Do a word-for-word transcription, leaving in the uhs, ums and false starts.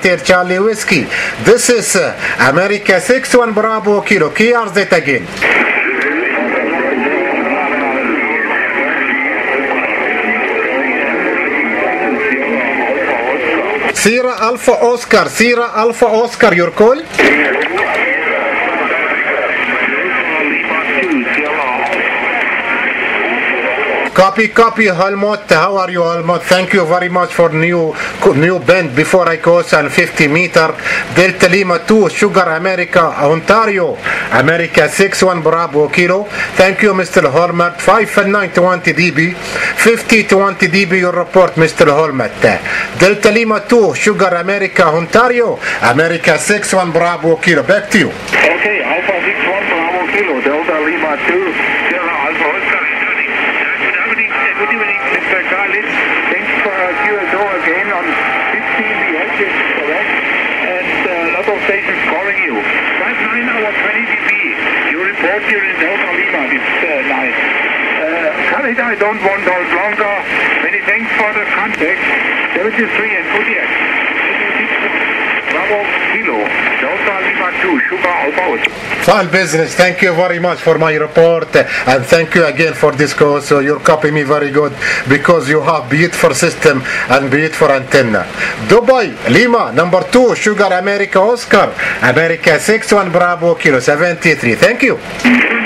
Charlie Whiskey. This is uh, America six one Bravo Kilo. K R Z again. Sierra Alpha Oscar. Sierra Alpha Oscar, your call? Copy, copy, Helmut. How are you, Helmut? Thank you very much for new new bend before I cross on fifty meter. Delta Lima two, Sugar America, Ontario. America six one Bravo Kilo. Thank you, Mister Helmut. five nine twenty D B. fifty twenty D B, your report, Mister Helmut. Delta Lima two, Sugar America, Ontario. America six one Bravo Kilo. Back to you. Okay, Alpha six one Bravo Kilo. Delta Lima two, Sierra Alpha Oscar. Good evening, Mister Carlis. Thanks for Q S O again on fifteen. The edge is correct, and a uh, lot of stations calling you. five nine hour twenty D B. You report here in Delta Lima this uh, night. Uh, Khalid, I don't want hold longer. Many thanks for the contact. seventy-three and Kodiak. Bravo Kilo. Delta Lima two. Sugar Alpha Oscar. Fine business. Thank you very much for my report, and thank you again for this call. So you copy me very good because you have beautiful system and beautiful antenna. Dubai Lima number two, Sugar America Oscar, America six one Bravo Kilo seventy-three. Thank you.